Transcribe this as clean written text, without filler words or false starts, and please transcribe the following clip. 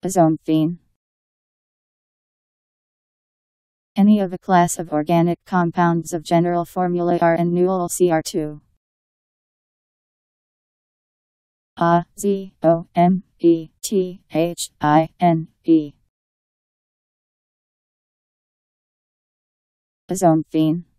Azomethine. Any of a class of organic compounds of general formula are and null Cr2. Azomethine. Azomethine.